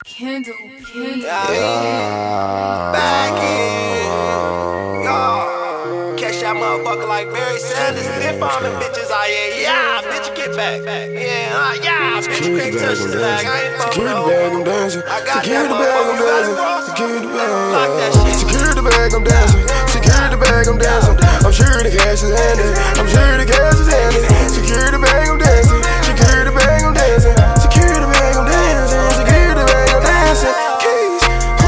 Kendall. Back in. Yo. Catch that motherfucker like Barry Sanders. Spit on them bitches. Yeah, bitch, get back. Yeah, bitch, you can't touch the bag. I ain't fucking Secure the bag, I'm dancing. I got Secure that the bag, I'm dancing. motherfucker. Secure the bag. Lock that shit. Secure the bag, I'm dancing. Secure the bag, I'm dancing. I'm sure the cash is handy. I'm sure the cash is handy. Secure the bag, I'm dancing. Secure the bag, I'm dancing. Secure the bag, I'm dancing. Secure the bag, I'm dancing. Keys.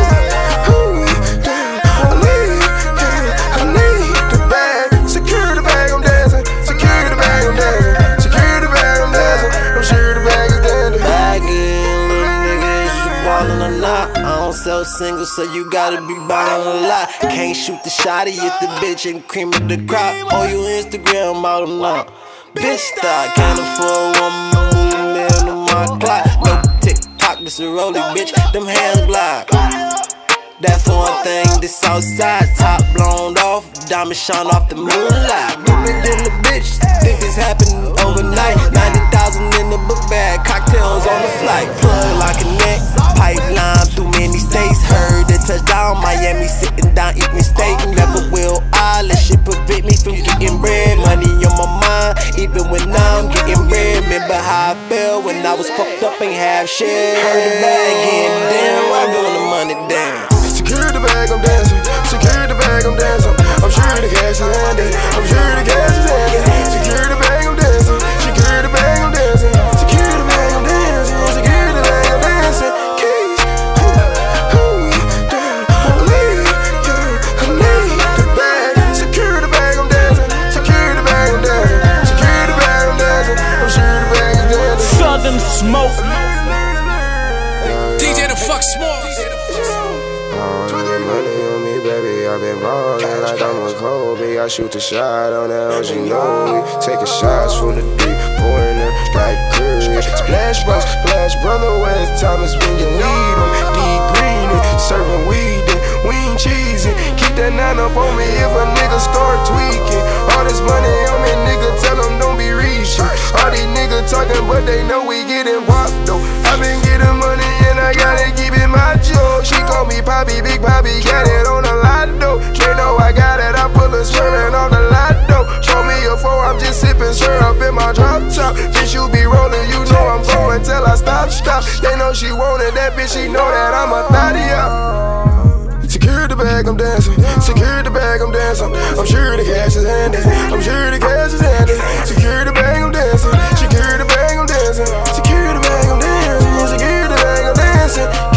I need the bag. Secure the bag, I'm dancing. Secure the bag, I'm dancing. Secure the bag, I'm dancing. I'm sure the bag is dandy. Bagging, little nigga, is you ballin' or not? I don't sell singles, so you gotta be ballin' a lot. Can't shoot the shot if the bitch and cream of the crop. Oh, you Instagram model now. Bitch, stop, can't afford $1 million on my clock. No TikTok, this a rolling bitch, them hands glide. That's one thing, this outside, top blown off, diamond shine off the moonlight. Bigger than the bitch, think this happened overnight. 90,000 in the book bag, cocktails on the flight. Plug like a neck, pipeline through many states. Heard that touchdown, Miami sitting down eating steak. Never will I let shit prevent me from getting bread. Money on my mind, even when I'm getting bread. Remember how I felt when I was fucked up and half shit. Heard the bag getting down, why doing the money down? Secure the bag, I'm dancing. Secure the bag, I'm dancing. I'm sure the cash is handy. I'm sure the cash is handy. Secure the bag, I'm dancing. Secure the bag, I'm dancing. Secure the bag, I'm dancing. Secure the bag, I'm dancing. Keys. I need the bag. Secure the bag, I'm dancing. Secure the bag, I'm dancing. Secure the bag, I'm dancing. I'm sure the bag is dancing. Southern Smoke. DJ the fuck Smoke. Money on me, baby, I've been ballin' like I'm a Kobe. I shoot the shot on that OG, you know me. Taking shots from the deep, pouring them like Curry. Splash bros, splash brother, West Thomas when you need them. Deep green, serving weed, we ain't cheesing. Keep that 9 up on me if a nigga start tweaking. All this money on me, nigga, tell them don't be reaching. All these niggas talking, but they know we getting whopped though. I been getting money and I gotta keep it my joke. She call me Poppy, Big Poppy, got it on the lot though. They know I got it, I pull a swerving on the lot though. Show me a 4, I'm just sipping syrup in my drop top. Bitch, you be rolling, you know I'm going till I stop. They know she wanted that bitch, she know that I'm a thotty up. Secure the bag, I'm dancing. Secure the bag, I'm dancing. I'm sure the cash is handy. I'm sure the cash is handy. Secure the bag, I'm dancing. Secure the bag, I'm dancing. Secure the bag, I'm dancing. Secure the bag, I'm dancing.